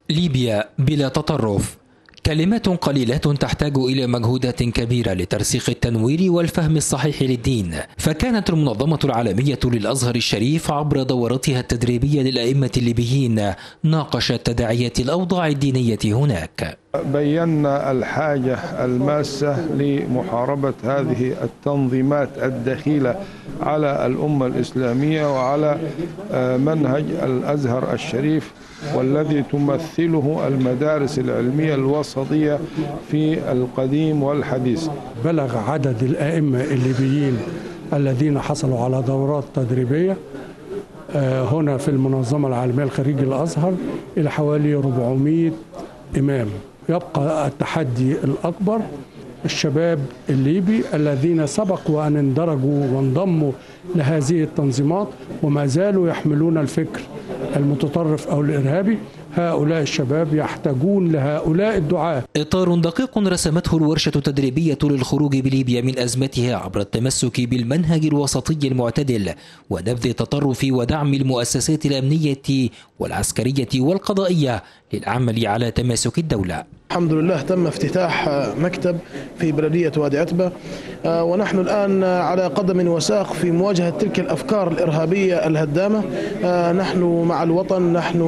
ليبيا بلا تطرف. كلمات قليلة تحتاج إلى مجهودات كبيرة لترسيخ التنوير والفهم الصحيح للدين، فكانت المنظمة العالمية للأزهر الشريف عبر دوراتها التدريبية للأئمة الليبيين ناقشت تداعيات الأوضاع الدينية هناك. بينا الحاجة الماسة لمحاربة هذه التنظيمات الدخيلة على الأمة الإسلامية وعلى منهج الأزهر الشريف، والذي تمثله المدارس العلمية الوسطية في القديم والحديث. بلغ عدد الأئمة الليبيين الذين حصلوا على دورات تدريبية هنا في المنظمة العالمية لخريج الأزهر إلى حوالي 400 إمام. يبقى التحدي الأكبر الشباب الليبي الذين سبقوا أن اندرجوا وانضموا لهذه التنظيمات وما زالوا يحملون الفكر المتطرف أو الإرهابي. هؤلاء الشباب يحتاجون لهؤلاء الدعاة. إطار دقيق رسمته الورشة التدريبية للخروج بليبيا من أزمتها عبر التمسك بالمنهج الوسطي المعتدل ونبذ التطرف ودعم المؤسسات الأمنية والعسكرية والقضائية للعمل على تماسك الدولة. الحمد لله تم افتتاح مكتب في بلدية وادي عتبة، ونحن الآن على قدم وساق في مواجهة تلك الأفكار الإرهابية الهدامة. نحن مع الوطن،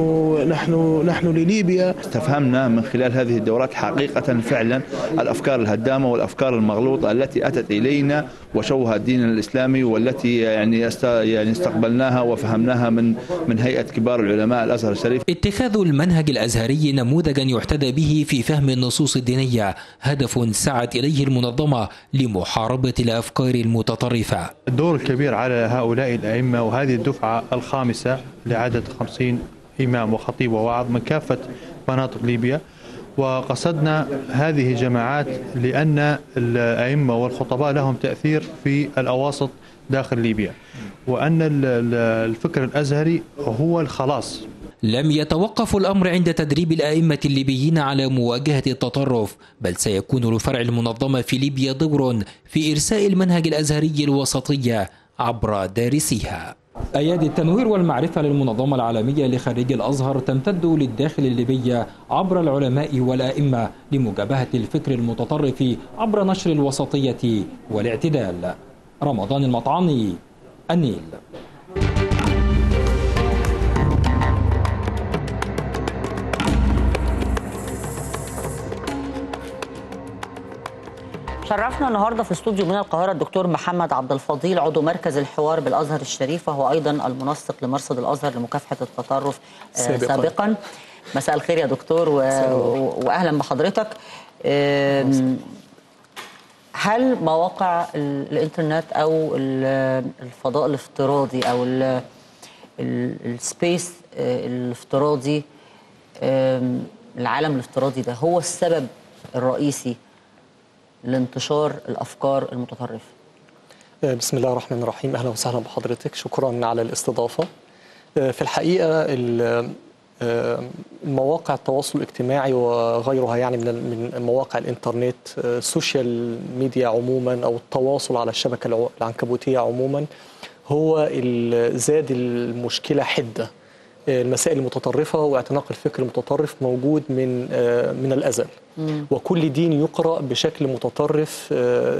نحن لليبيا. استفهمنا من خلال هذه الدورات حقيقة فعلا الأفكار الهدامة والأفكار المغلوطة التي أتت إلينا وشوه الدين الإسلامي، والتي يعني استقبلناها وفهمناها من هيئة كبار العلماء الأزهر الشريف. اتخاذ المنهج الأزهري نموذجا يحتذى به في فهم النصوص الدينية هدف سعت إليه المنظمة لمحاربة الأفكار المتطرفة. الدور الكبير على هؤلاء الأئمة، وهذه الدفعة الخامسة لعدد 50 إمام وخطيب وواعظ من كافة مناطق ليبيا. وقصدنا هذه الجماعات لأن الأئمة والخطباء لهم تأثير في الأواسط داخل ليبيا، وأن الفكر الأزهري هو الخلاص. لم يتوقف الأمر عند تدريب الأئمة الليبيين على مواجهة التطرف، بل سيكون لفرع المنظمة في ليبيا دور في إرساء المنهج الأزهري الوسطي عبر دارسيها. أيادي التنوير والمعرفة للمنظمة العالمية لخريج الأزهر تمتد للداخل الليبي عبر العلماء والأئمة لمجابهة الفكر المتطرف عبر نشر الوسطية والاعتدال. رمضان المطعاني، النيل. شرفنا النهارده في استوديو من القاهره الدكتور محمد عبد الفضيل، عضو مركز الحوار بالازهر الشريف، وهو ايضا المنسق لمرصد الازهر لمكافحه التطرف سابقا. مساء الخير يا دكتور واهلا بحضرتك. هل مواقع الانترنت او الفضاء الافتراضي او السبيس الافتراضي، العالم الافتراضي ده، هو السبب الرئيسي لانتشار الأفكار المتطرفة؟ بسم الله الرحمن الرحيم. أهلا وسهلا بحضرتك، شكرا على الاستضافة. في الحقيقة مواقع التواصل الاجتماعي وغيرها، يعني من مواقع الإنترنت، السوشيال ميديا عموما أو التواصل على الشبكة العنكبوتية عموما، هو زاد المشكلة حدة. المسائل المتطرفة واعتناق الفكر المتطرف موجود من الأزل، وكل دين يقرأ بشكل متطرف.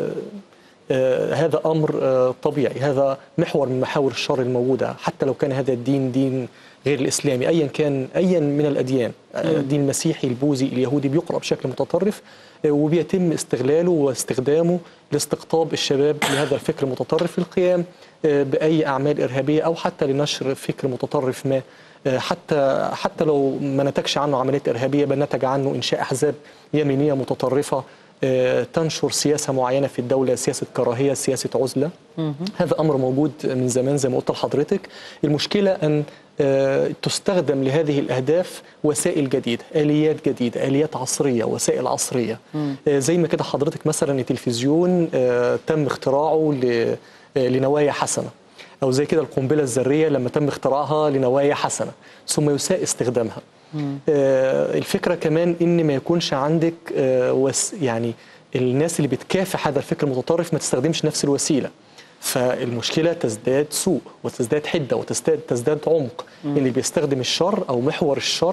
هذا أمر طبيعي، هذا محور من محاور الشر الموجودة، حتى لو كان هذا الدين دين غير الإسلامي، أيا كان، أيا من الأديان، الدين المسيحي، البوذي، اليهودي، بيقرأ بشكل متطرف، وبيتم استغلاله واستخدامه لاستقطاب الشباب لهذا الفكر المتطرف، القيام بأي أعمال إرهابية أو حتى لنشر فكر متطرف ما، حتى لو ما نتجش عنه عمليات إرهابية، بل نتج عنه إنشاء أحزاب يمينية متطرفة تنشر سياسة معينة في الدولة، سياسة كراهية، سياسة عزلة. هذا أمر موجود من زمان زي ما قلت لحضرتك. المشكلة أن تستخدم لهذه الأهداف وسائل جديدة، آليات جديدة، آليات عصرية، وسائل عصرية. زي ما كده حضرتك مثلا التلفزيون تم اختراعه لنوايا حسنة، أو زي كده القنبلة الذرية لما تم اختراعها لنوايا حسنة ثم يساء استخدامها. الفكرة كمان إن ما يكونش عندك يعني الناس اللي بتكافح هذا الفكر المتطرف ما تستخدمش نفس الوسيلة، فالمشكلة تزداد سوء وتزداد حدة وتزداد عمق. اللي بيستخدم الشر أو محور الشر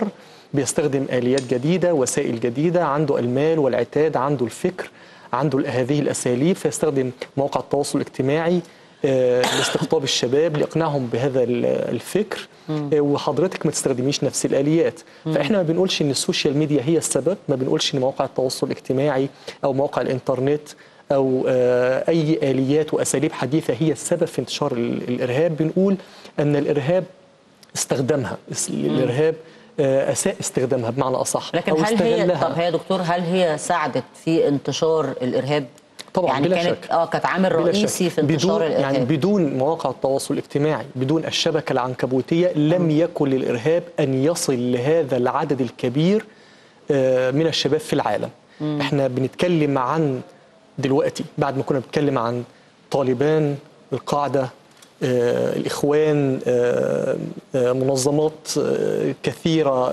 بيستخدم آليات جديدة، وسائل جديدة، عنده المال والعتاد، عنده الفكر، عنده هذه الأساليب، فيستخدم مواقع التواصل الاجتماعي لاستقطاب الشباب، لإقناعهم بهذا الفكر. وحضرتك ما تستخدميش نفس الآليات. فإحنا ما بنقولش إن السوشيال ميديا هي السبب، ما بنقولش إن مواقع التواصل الاجتماعي أو مواقع الإنترنت أو أي آليات وأساليب حديثة هي السبب في انتشار الإرهاب. بنقول أن الإرهاب استخدمها، الإرهاب أساء استخدامها بمعنى أصح، لكن أو هل هي استغلها. طب هي دكتور، هل هي ساعدت في انتشار الإرهاب؟ طبعا يعني بلا كانت شك. كانت عامل بلا رئيسي شك. في انتشار الإرهاب. يعني بدون مواقع التواصل الاجتماعي، بدون الشبكة العنكبوتية، لم يكن للإرهاب أن يصل لهذا العدد الكبير من الشباب في العالم. احنا بنتكلم عن دلوقتي، بعد ما كنا بنتكلم عن طالبان، القاعدة، الإخوان، منظمات كثيرة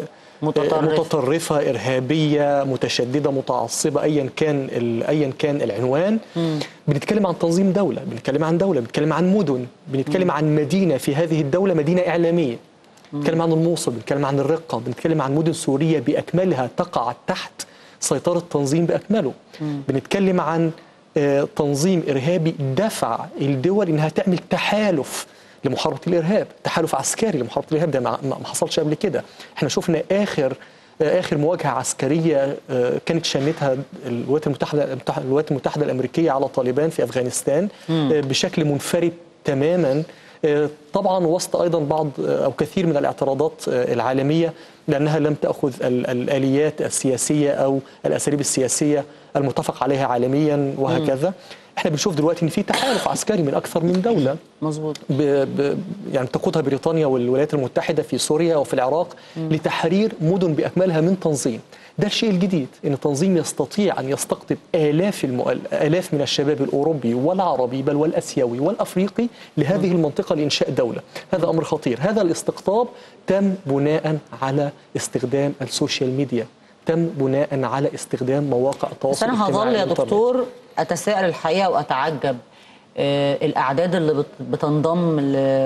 متطرفة، إرهابية، متشددة، متعصبة، أيا كان العنوان. بنتكلم عن تنظيم دولة، بنتكلم عن دولة، بنتكلم عن مدن، بنتكلم عن مدينة في هذه الدولة، مدينة إعلامية. بنتكلم عن الموصل، بنتكلم عن الرقة، بنتكلم عن مدن سورية بأكملها تقع تحت سيطرة تنظيم بأكمله. بنتكلم عن تنظيم إرهابي دفع الدول إنها تعمل تحالف لمحاربة الإرهاب، تحالف عسكري لمحاربة الإرهاب. ده ما حصلش قبل كده. احنا شفنا آخر مواجهة عسكرية كانت شنتها الولايات المتحدة الأمريكية على طالبان في أفغانستان بشكل منفرد تماما، طبعا وسط أيضا بعض أو كثير من الاعتراضات العالمية، لأنها لم تأخذ الآليات السياسية أو الأساليب السياسية المتفق عليها عالميا وهكذا. احنا بنشوف دلوقتي ان في تحالف عسكري من اكثر من دوله، مظبوط، يعني تقودها بريطانيا والولايات المتحده في سوريا وفي العراق لتحرير مدن باكملها من تنظيم. ده الشيء الجديد، ان التنظيم يستطيع ان يستقطب آلاف من الشباب الاوروبي والعربي بل والاسيوي والافريقي لهذه المنطقه لانشاء دوله. هذا امر خطير. هذا الاستقطاب تم بناء على استخدام السوشيال ميديا، تم بناء على استخدام مواقع التواصل الاجتماعي. بس أنا هظل يا دكتور أتساءل الحقيقة وأتعجب الأعداد اللي بتنضم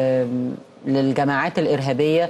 للجماعات الإرهابية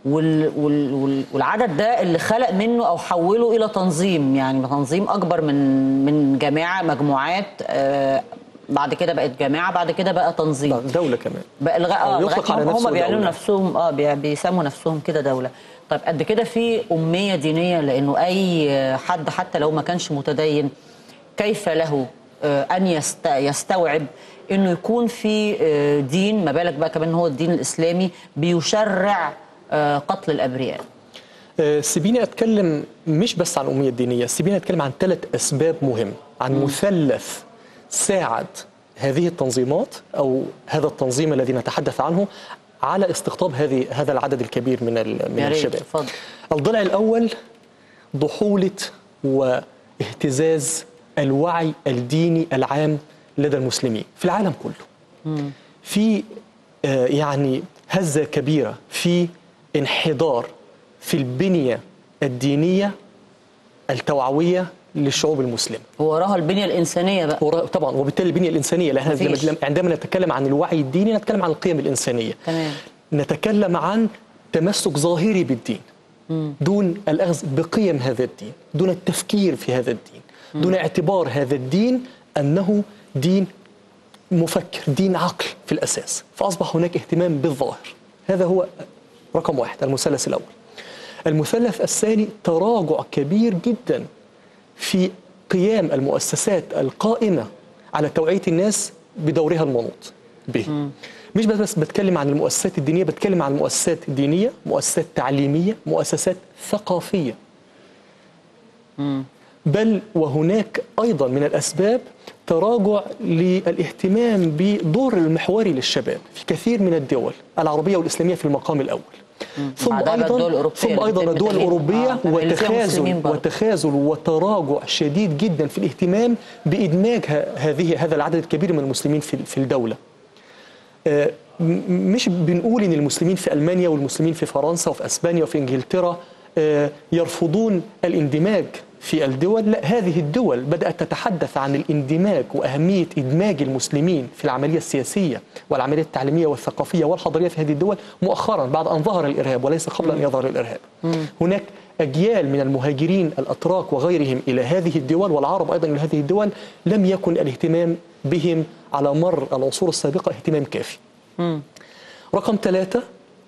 والعدد ده اللي خلق منه أو حوله إلى تنظيم، يعني تنظيم أكبر من جماعة، مجموعات، بعد كده بقت جماعة، بعد كده بقى تنظيم، دولة كمان بقى هم بيعلنوا نفسهم بيسموا نفسهم كده دولة. طيب قد كده في أمية دينية، لأنه أي حد حتى لو ما كانش متدين كيف له أن يستوعب أنه يكون في دين، ما بالك بقى كمان هو الدين الإسلامي بيشرع قتل الأبرياء؟ سيبيني أتكلم مش بس عن الأمية الدينية، سيبيني أتكلم عن 3 أسباب مهمة، عن مثلث ساعد هذه التنظيمات أو هذا التنظيم الذي نتحدث عنه على استقطاب هذا العدد الكبير من الشباب. فضل. الضلع الأول ضحولة واهتزاز الوعي الديني العام لدى المسلمين في العالم كله. في يعني هزة كبيرة، في انحدار في البنية الدينية التوعوية للشعوب المسلمة، وراها البنية الإنسانية بقى طبعا، وبالتالي البنية الإنسانية، لأن عندما نتكلم عن الوعي الديني نتكلم عن القيم الإنسانية. تمام. نتكلم عن تمسك ظاهري بالدين دون الأخذ بقيم هذا الدين، دون التفكير في هذا الدين، دون اعتبار هذا الدين أنه دين مفكر، دين عقل في الأساس. فأصبح هناك اهتمام بالظاهر. هذا هو رقم 1، المثلث الأول. المثلث الثاني تراجع كبير جدا في قيام المؤسسات القائمة على توعية الناس بدورها المنوط به. مش بس بتكلم عن المؤسسات الدينية، بتكلم عن المؤسسات الدينية، مؤسسات تعليمية، مؤسسات ثقافية. بل وهناك أيضا من الأسباب تراجع للاهتمام بدور المحوري للشباب في كثير من الدول العربية والإسلامية في المقام الأول. ثم أيضا الدول الأوروبية وتخاذل وتراجع شديد جدا في الاهتمام بإدماج هذا العدد الكبير من المسلمين في الدولة. مش بنقول إن المسلمين في ألمانيا والمسلمين في فرنسا وفي أسبانيا وفي إنجلترا يرفضون الاندماج في الدول، لا، هذه الدول بدأت تتحدث عن الاندماج وأهمية إدماج المسلمين في العملية السياسية والعملية التعليمية والثقافية والحضارية في هذه الدول مؤخرا بعد أن ظهر الإرهاب وليس قبل أن يظهر الإرهاب. هناك أجيال من المهاجرين الأتراك وغيرهم إلى هذه الدول، والعرب أيضا إلى هذه الدول، لم يكن الاهتمام بهم على مر العصور السابقة اهتمام كافي. رقم 3،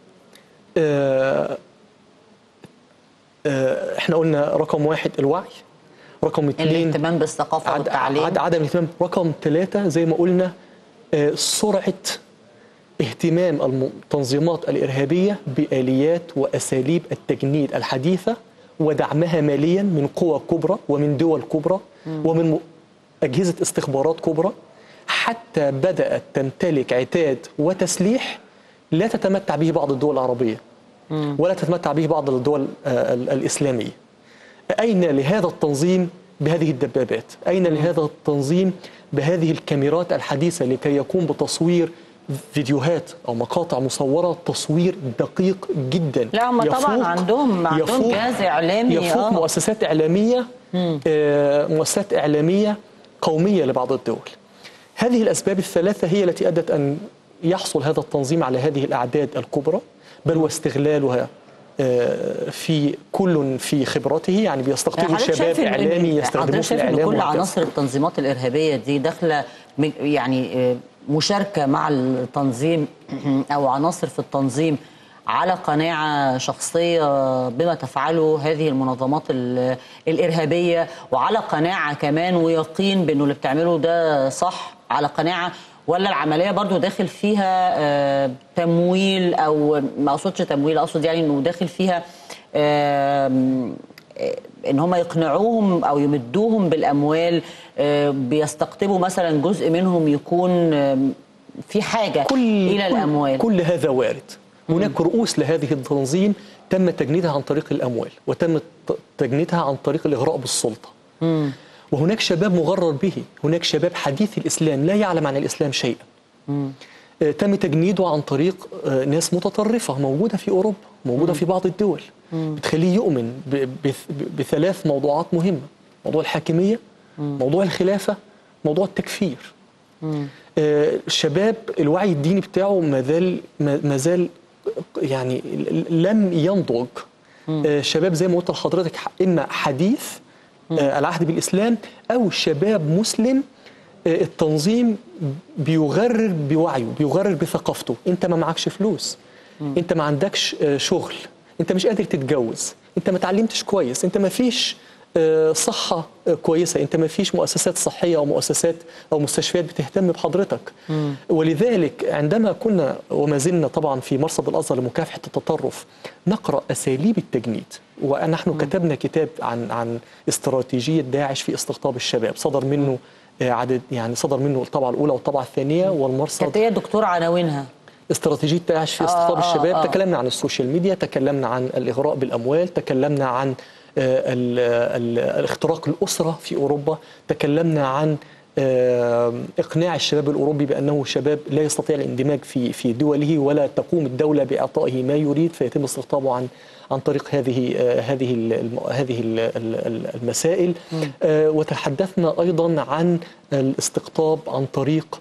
احنا قلنا رقم 1 الوعي، رقم 2 الاهتمام بالثقافة والتعليم، عدم الاهتمام، رقم 3 زي ما قلنا سرعة اهتمام التنظيمات الإرهابية بآليات وأساليب التجنيد الحديثة ودعمها ماليا من قوى كبرى ومن دول كبرى ومن أجهزة استخبارات كبرى، حتى بدأت تمتلك عتاد وتسليح لا تتمتع به بعض الدول العربية ولا تتمتع به بعض الدول الإسلامية. أين لهذا التنظيم بهذه الدبابات؟ أين لهذا التنظيم بهذه الكاميرات الحديثة لكي يقوم بتصوير فيديوهات أو مقاطع مصورة تصوير دقيق جدا؟ لا، هم طبعا عندهم جهاز إعلامي يفوق مؤسسات إعلامية مؤسسات إعلامية قومية لبعض الدول. هذه الأسباب الثلاثة هي التي أدت أن يحصل هذا التنظيم على هذه الأعداد الكبرى، بل واستغلالها في كل في خبرته، يعني بيستقطبوا شباب إعلامي يستخدموه في الإعلام. كل عناصر التنظيمات الإرهابية دي داخلة يعني مشاركة مع التنظيم أو عناصر في التنظيم على قناعة شخصية بما تفعله هذه المنظمات الإرهابية، وعلى قناعة كمان ويقين بأنه اللي بتعمله ده صح، على قناعة، ولا العملية برضو داخل فيها تمويل، أو ما أقصدش تمويل، أقصد يعني أنه داخل فيها ان هم يقنعوهم او يمدوهم بالاموال، بيستقطبوا مثلا جزء منهم يكون في حاجه الى الاموال. كل هذا وارد. هناك رؤوس لهذه التنظيم تم تجنيدها عن طريق الاموال، وتم تجنيدها عن طريق الاغراء بالسلطه. وهناك شباب مغرر به، هناك شباب حديث الاسلام لا يعلم عن الاسلام شيئا. تم تجنيده عن طريق ناس متطرفه موجوده في اوروبا، موجوده في بعض الدول، بتخليه يؤمن بثلاث موضوعات مهمة: موضوع الحاكمية، موضوع الخلافة، موضوع التكفير. الشباب الوعي الديني بتاعه ما زال يعني لم ينضج. شباب زي ما قلت لحضرتك إما حديث العهد بالإسلام، أو شباب مسلم التنظيم بيغرر بوعيه، بيغرر بثقافته. أنت ما معكش فلوس، أنت ما عندكش شغل، انت مش قادر تتجوز، انت ما تعلمتش كويس، انت ما فيش صحة كويسة، انت ما فيش مؤسسات صحية او مؤسسات او مستشفيات بتهتم بحضرتك. ولذلك عندما كنا وما زلنا طبعا في مرصد الازهر لمكافحة التطرف نقرأ اساليب التجنيد، ونحن كتبنا كتاب عن استراتيجية داعش في استقطاب الشباب، صدر منه صدر منه الطبعة الاولى والطبعة الثانية، والمرصد كانت هي دكتور عناوينها استراتيجية داعش في استقطاب الشباب. تكلمنا عن السوشيال ميديا، تكلمنا عن الإغراء بالأموال، تكلمنا عن الاختراق الأسرة في أوروبا، تكلمنا عن إقناع الشباب الأوروبي بأنه شباب لا يستطيع الاندماج في دوله، ولا تقوم الدولة بإعطائه ما يريد، فيتم استقطابه عن طريق هذه المسائل. وتحدثنا أيضا عن الاستقطاب عن طريق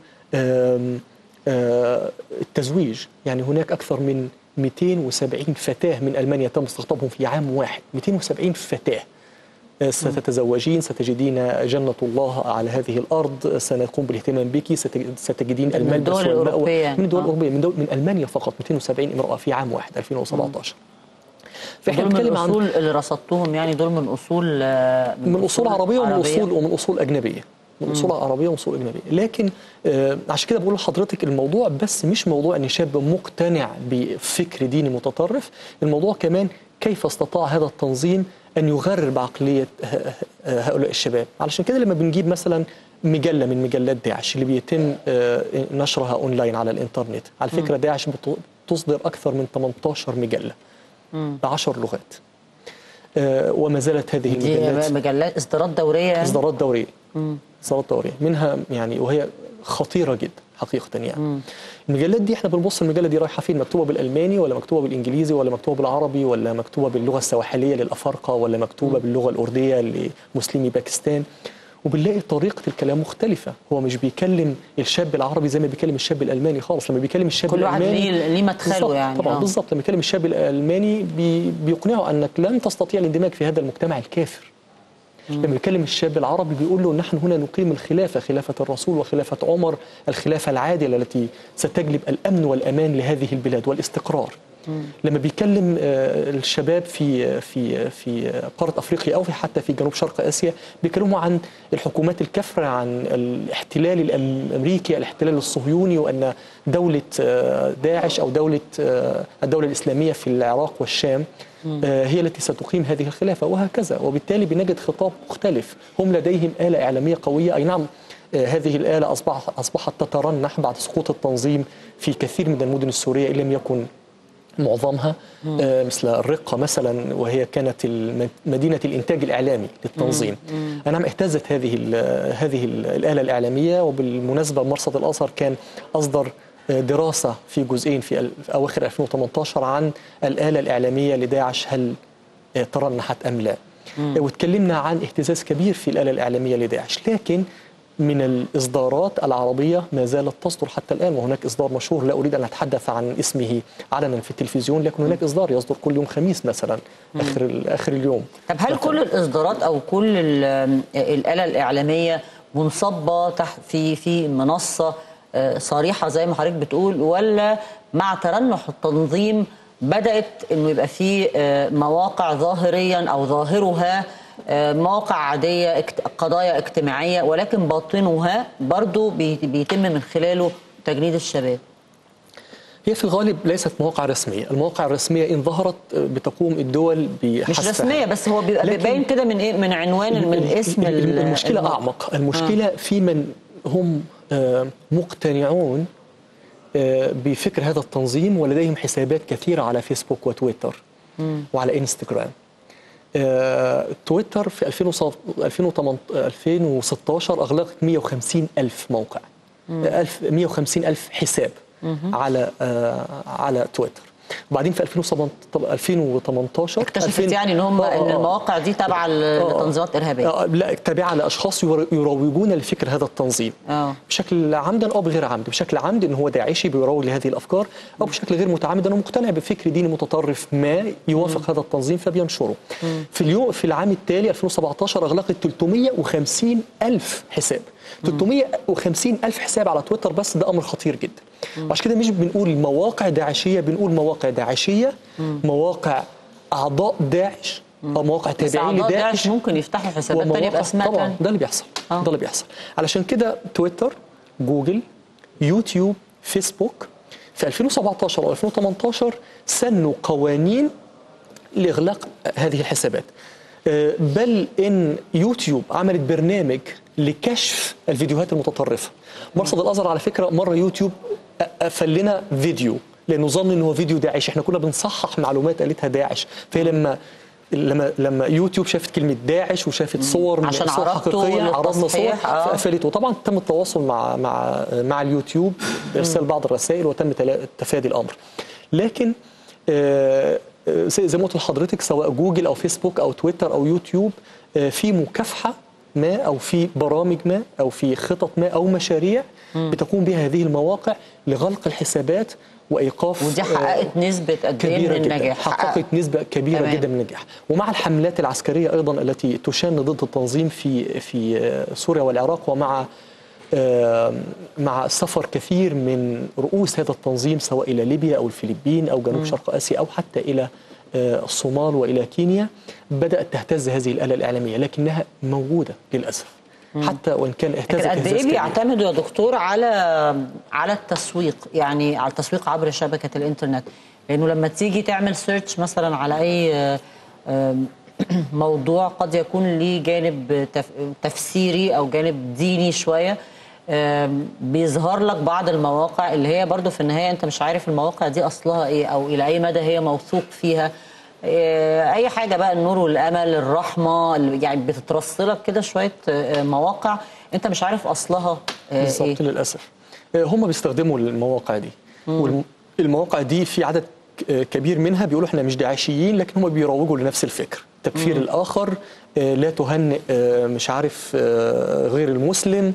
التزويج. يعني هناك أكثر من 270 فتاة من ألمانيا تم استقطابهم في عام واحد. 270 فتاة. ستتزوجين، ستجدين جنة الله على هذه الأرض، سنقوم بالاهتمام بك، ستجدين الملبس والمأوى. من الدول الأوروبية، من ألمانيا فقط 270 امرأة في عام واحد 2017. فاحنا بنتكلم عن الأصول اللي رصدتهم، يعني دول من أصول عربية ومن أصول أجنبية. من أصول عربية وأصول أجنبية. لكن عشان كده بقول لحضرتك الموضوع بس مش موضوع أن شاب مقتنع بفكر ديني متطرف، الموضوع كمان كيف استطاع هذا التنظيم أن يغرر بعقلية هؤلاء الشباب. علشان كده لما بنجيب مثلا مجلة من مجلات داعش اللي بيتم نشرها أونلاين على الإنترنت، على فكرة داعش بتصدر أكثر من 18 مجلة ب10 لغات، وما زالت هذه المجلات مجلات إصدارات دورية، إصدارات دورية منها يعني، وهي خطيرة جدا. حقيقة يعني. المجلات دي احنا بنبص المجلة دي رايحة فين، مكتوبة بالألماني ولا مكتوبة بالإنجليزي ولا مكتوبة بالعربي ولا مكتوبة باللغة السواحلية للأفارقة ولا مكتوبة باللغة الأردية لمسلمي باكستان، وبنلاقي طريقة الكلام مختلفة. هو مش بيكلم الشاب العربي زي ما بيكلم الشاب الألماني خالص. لما بيكلم الشاب كل الألماني واحد ليه مدخله يعني. طبعا بالظبط. لما بيكلم الشاب الألماني بيقنعه أنك لن تستطيع الاندماج في هذا المجتمع الكافر. لما بيكلم الشاب العربي بيقول له نحن هنا نقيم الخلافة، خلافة الرسول وخلافة عمر، الخلافة العادلة التي ستجلب الأمن والأمان لهذه البلاد والاستقرار. لما بيكلم الشباب في قارة أفريقيا أو حتى في جنوب شرق آسيا بيكلموا عن الحكومات الكافرة، عن الاحتلال الأمريكي، الاحتلال الصهيوني، وأن دولة داعش أو الدولة الإسلامية في العراق والشام هي التي ستقيم هذه الخلافة وهكذا. وبالتالي بنجد خطاب مختلف. هم لديهم آلة إعلامية قوية، أي نعم هذه الآلة أصبحت تترنح بعد سقوط التنظيم في كثير من المدن السورية إن لم يكن معظمها، مثل الرقة مثلا، وهي كانت مدينة الإنتاج الإعلامي للتنظيم. نعم اهتزت هذه الآلة الإعلامية. وبالمناسبة مرصد الأزهر كان أصدر دراسة في جزئين في أواخر 2018 عن الآلة الإعلامية لداعش، هل ترنحت أم لا. وتكلمنا عن اهتزاز كبير في الآلة الإعلامية لداعش، لكن من الإصدارات العربية ما زالت تصدر حتى الآن. وهناك إصدار مشهور لا أريد أن أتحدث عن اسمه علنا في التلفزيون، لكن هناك إصدار يصدر كل يوم خميس مثلا آخر اليوم. طب هل كل الإصدارات أو كل الآلة الإعلامية منصبة تحت في منصة صريحة زي ما حضرتك بتقول، ولا مع ترنح التنظيم بدأت إنه يبقى في مواقع ظاهريا أو ظاهرها مواقع عادية، قضايا اجتماعية، ولكن باطنها برضو بيتم من خلاله تجنيد الشباب؟ هي في الغالب ليست مواقع رسمية. المواقع الرسمية إن ظهرت بتقوم الدول بحثها. مش رسمية، بس هو بيبقى باين كده من إيه، من عنوان، من الاسم. المشكلة أعمق. المشكلة في من هم مقتنعون بفكر هذا التنظيم ولديهم حسابات كثيرة على فيسبوك وتويتر وعلى إنستغرام. تويتر في 2016 أغلقت 150 ألف موقع، 150 ألف حساب على تويتر. وبعدين في 2018 اكتشفت يعني ان المواقع دي تابعه لتنظيمات ارهابيه. لا، تابعه لاشخاص يروجون لفكر هذا التنظيم بشكل عمدا او بغير عمد. بشكل عمد ان هو داعشي بيروج لهذه الافكار، او بشكل غير متعمد انه مقتنع بفكر ديني متطرف ما يوافق هذا التنظيم فبينشره. في العام التالي 2017 اغلقت 350 ألف حساب. 350 ألف حساب على تويتر بس، ده أمر خطير جدا. وعشان كده مش بنقول مواقع داعشية، بنقول مواقع داعشية، مواقع أعضاء داعش أو مواقع تابعين لداعش ممكن يفتحوا حسابات تانية بأسماء تانية. طبعا ده اللي بيحصل. ده اللي بيحصل. علشان كده تويتر، جوجل، يوتيوب، فيسبوك في 2017 و 2018 سنوا قوانين لإغلاق هذه الحسابات. بل إن يوتيوب عملت برنامج لكشف الفيديوهات المتطرفة. مرصد الأزهر على فكرة مرة يوتيوب قفل لنا فيديو لأنه ظن إنه هو فيديو داعش. إحنا كنا بنصحح معلومات قالتها داعش. فهي لما يوتيوب شافت كلمة داعش وشافت صور من صور حقيقية، عرضنا صور فقفلته. طبعا تم التواصل مع اليوتيوب بإرسال بعض الرسائل وتم تفادي الأمر. لكن زي ما قلت لحضرتك، سواء جوجل أو فيسبوك أو تويتر أو يوتيوب، في مكافحة ما أو في برامج ما أو في خطط ما أو مشاريع بتقوم بها هذه المواقع لغلق الحسابات وإيقاف. ودي حققت نسبة قد ايه من النجاح؟ حققت نسبة كبيرة جدا من النجاح. ومع الحملات العسكرية أيضا التي تشن ضد التنظيم في سوريا والعراق، ومع سفر كثير من رؤوس هذا التنظيم سواء إلى ليبيا أو الفلبين أو جنوب شرق آسيا أو حتى إلى الصومال وإلى كينيا، بدأت تهتز هذه الآلة الإعلامية، لكنها موجودة للأسف. حتى وإن كان اهتزت. قد إيه بيعتمدوا يا دكتور على التسويق، يعني على التسويق عبر شبكة الإنترنت؟ لأنه لما تيجي تعمل سيرش مثلا على أي موضوع قد يكون ليه جانب تفسيري أو جانب ديني شوية، بيظهر لك بعض المواقع اللي هي برضو في النهاية أنت مش عارف المواقع دي أصلها إيه أو إلى أي مدى هي موثوق فيها. أي حاجة بقى، النور والأمل، الرحمة، يعني بتترصلك كده شوية مواقع أنت مش عارف أصلها بالظبط. للأسف هم بيستخدموا المواقع دي، والمواقع دي في عدد كبير منها بيقولوا احنا مش داعشيين، لكن هم بيروجوا لنفس الفكر، تكفير الآخر، لا تهنئ مش عارف غير المسلم،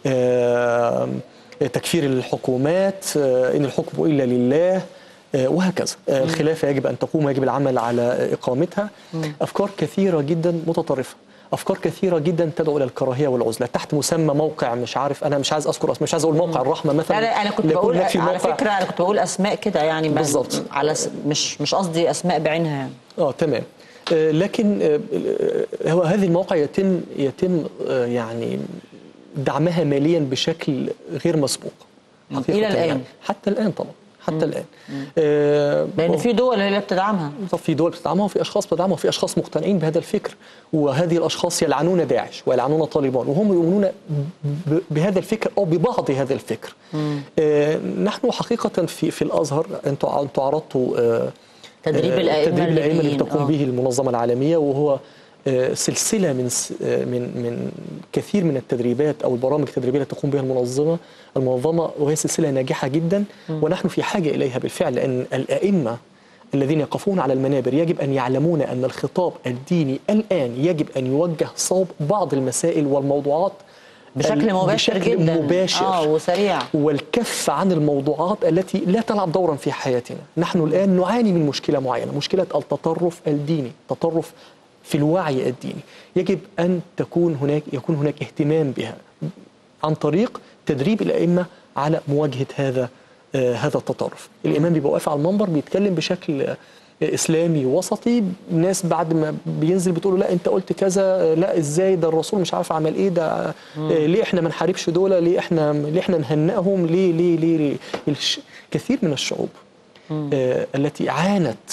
تكفير الحكومات، إن الحكم إلا لله، وهكذا. الخلافة يجب أن تقوم ويجب العمل على إقامتها. أفكار كثيرة جدا متطرفة، أفكار كثيرة جدا تدعو إلى الكراهية والعزلة تحت مسمى موقع مش عارف، أنا مش عايز أذكر، مش عايز أقول موقع الرحمة مثلا. أنا كنت بقول على فكرة، أنا كنت بقول أسماء كده يعني بالظبط، على مش قصدي أسماء بعينها يعني. تمام. لكن هو هذه المواقع يتم يعني دعمها ماليا بشكل غير مسبوق إلى الآن يعني. حتى الآن طبعا، حتى الآن، لأن في دول اللي بتدعمها، في دول بتدعمها وفي أشخاص بتدعمها وفي أشخاص مقتنعين بهذا الفكر، وهذه الأشخاص يلعنون داعش ويلعنون طالبان وهم يؤمنون بهذا الفكر أو ببعض هذا الفكر. نحن حقيقة في الأزهر أنتوا عرضتوا تدريب الأئمة اللي تقوم به المنظمة العالمية، وهو سلسلة من كثير من التدريبات أو البرامج التدريبية التي تقوم بها المنظمة، وهي سلسلة ناجحة جدا، ونحن في حاجة إليها بالفعل، لأن الأئمة الذين يقفون على المنابر يجب أن يعلمون أن الخطاب الديني الآن يجب أن يوجه صوب بعض المسائل والموضوعات بشكل مباشر جدا وسريع، والكف عن الموضوعات التي لا تلعب دورا في حياتنا. نحن الآن نعاني من مشكلة معينة، مشكلة التطرف الديني، تطرف في الوعي الديني، يجب أن يكون هناك اهتمام بها عن طريق تدريب الأئمة على مواجهة هذا التطرف. الإمام بيبقى واقف على المنبر بيتكلم بشكل إسلامي وسطي، الناس بعد ما بينزل بتقول له لا أنت قلت كذا، لا إزاي، ده الرسول مش عارف عمل إيه، ده ليه إحنا ما نحاربش دول، ليه إحنا نهنئهم، ليه كثير من الشعوب التي عانت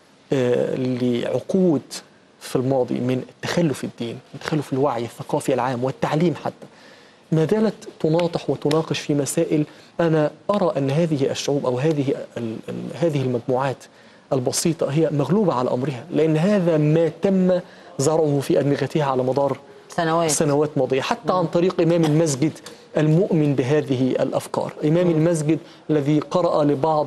لعقود في الماضي من تخلف الدين، تخلف الوعي الثقافي العام والتعليم حتى، ما زالت تناطح وتناقش في مسائل. أنا أرى أن هذه الشعوب أو هذه المجموعات البسيطة هي مغلوبة على أمرها، لأن هذا ما تم زرعه في أدمغتها على مدار سنوات ماضية، حتى عن طريق إمام المسجد المؤمن بهذه الأفكار، إمام المسجد الذي قرأ لبعض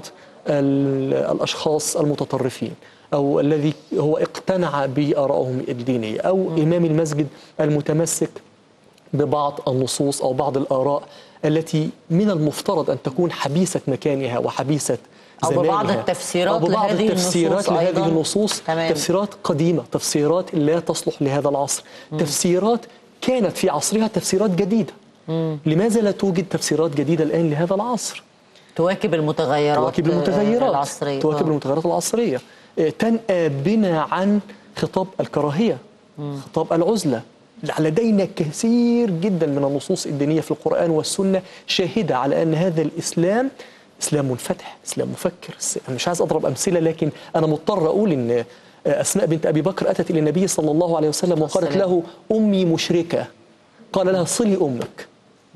الأشخاص المتطرفين، أو الذي هو اقتنع بآرائهم الدينية، أو إمام المسجد المتمسك ببعض النصوص أو بعض الآراء التي من المفترض أن تكون حبيسة مكانها وحبيسة زمانها، أو ببعض التفسيرات لهذه النصوص تفسيرات قديمة، تفسيرات لا تصلح لهذا العصر، تفسيرات كانت في عصرها تفسيرات جديدة. لماذا لا توجد تفسيرات جديدة الآن لهذا العصر تواكب المتغيرات العصرية، تواكب المتغيرات العصرية، تنأى بنا عن خطاب الكراهية، خطاب العزلة. لدينا كثير جدا من النصوص الدينية في القرآن والسنة شاهدة على أن هذا الإسلام إسلام منفتح، إسلام مفكر. أنا مش عايز أضرب أمثلة، لكن أنا مضطر أقول أن أسماء بنت أبي بكر أتت إلى النبي صلى الله عليه وسلم وقالت له أمي مشركة، قال لها صلي أمك.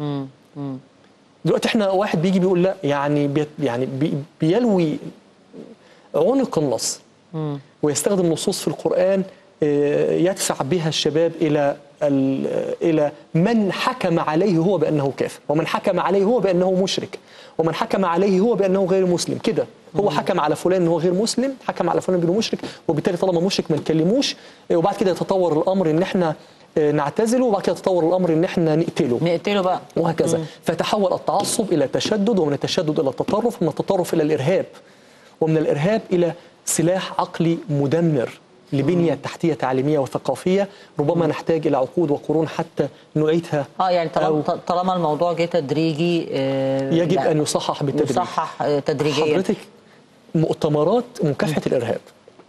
دلوقتي احنا واحد بيجي بيقول لا، يعني بيلوي عنق النص ويستخدم نصوص في القرآن يدفع بها الشباب إلى من حكم عليه هو بأنه كافر، ومن حكم عليه هو بأنه مشرك، ومن حكم عليه هو بأنه غير مسلم. كده هو حكم على فلان أنه غير مسلم، حكم على فلان بأنه مشرك، وبالتالي طالما مشرك ما نكلموش، وبعد كده يتطور الأمر إن احنا نعتزله، وبعد كده يتطور الأمر إن احنا نقتله بقى، وهكذا. فتحول التعصب إلى تشدد، ومن التشدد إلى التطرف، ومن التطرف إلى الإرهاب، ومن الإرهاب إلى سلاح عقلي مدمر لبنية تحتية تعليمية وثقافية ربما نحتاج إلى عقود وقرون حتى نعيدها. يعني طالما الموضوع جه تدريجي يجب أن يصحح بالتدريج، يصحح تدريجيا. حضرتك مؤتمرات مكافحة الإرهاب،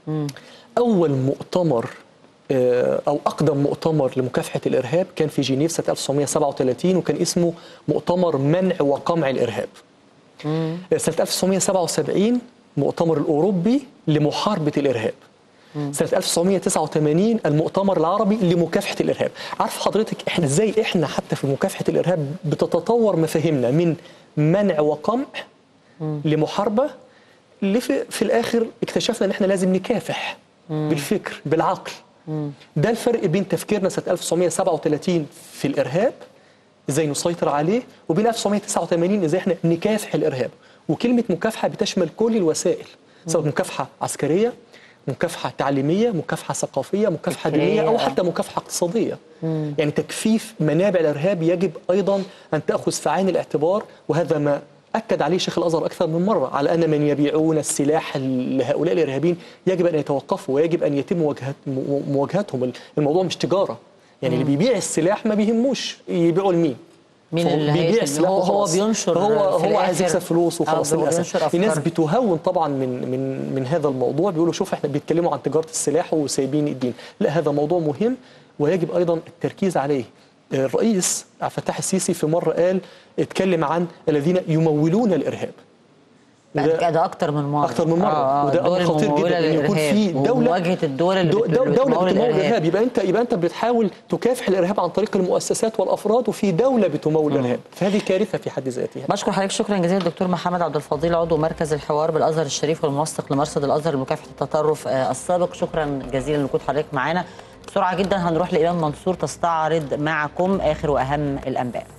أول مؤتمر أو أقدم مؤتمر لمكافحة الإرهاب كان في جنيف سنة 1937، وكان اسمه مؤتمر منع وقمع الإرهاب. سنة 1977 مؤتمر الأوروبي لمحاربة الإرهاب. سنة 1989 المؤتمر العربي لمكافحة الإرهاب. عارف حضرتك احنا ازاي احنا حتى في مكافحة الإرهاب بتتطور مفاهيمنا من منع وقمع لمحاربة، اللي في الآخر اكتشفنا ان احنا لازم نكافح بالفكر بالعقل. ده الفرق بين تفكيرنا سنة 1937 في الإرهاب ازاي نسيطر عليه، وبين 1989 ازاي احنا نكافح الارهاب. وكلمه مكافحه بتشمل كل الوسائل، سواء مكافحه عسكريه، مكافحه تعليميه، مكافحه ثقافيه، مكافحه دينيه، او حتى مكافحه اقتصاديه. يعني تكفيف منابع الارهاب يجب ايضا ان تاخذ في عين الاعتبار، وهذا ما أكد عليه شيخ الأزهر أكثر من مرة، على أن من يبيعون السلاح لهؤلاء الإرهابيين يجب أن يتوقفوا ويجب أن يتم مواجهتهم. الموضوع مش تجارة، يعني اللي بيبيع السلاح ما بيهموش يبيعوا لمين، مين اللي بيبيع السلاح هو بينشر، هو عايز يكسب فلوس وخلاص. للأسف الناس بتهون طبعا من هذا الموضوع، بيقولوا شوف احنا بيتكلموا عن تجارة السلاح وسايبين الدين. لا، هذا موضوع مهم ويجب أيضا التركيز عليه. الرئيس عبد الفتاح السيسي في مرة اتكلم عن الذين يمولون الارهاب، ده اكتر من مره وده امر خطير جدا، ان يكون في مواجهه الدول اللي بتمول الارهاب. يبقى انت بتحاول تكافح الارهاب عن طريق المؤسسات والافراد، وفي دوله بتمول الارهاب، فهذه كارثه في حد ذاتها. بشكر حضرتك شكرا جزيلا الدكتور محمد عبد الفضيل، عضو مركز الحوار بالازهر الشريف والمنسق لمرصد الازهر لمكافحه التطرف السابق. شكرا جزيلا لوجود حضرتك معانا. بسرعه جدا هنروح لإمام منصور تستعرض معكم اخر واهم الانباء.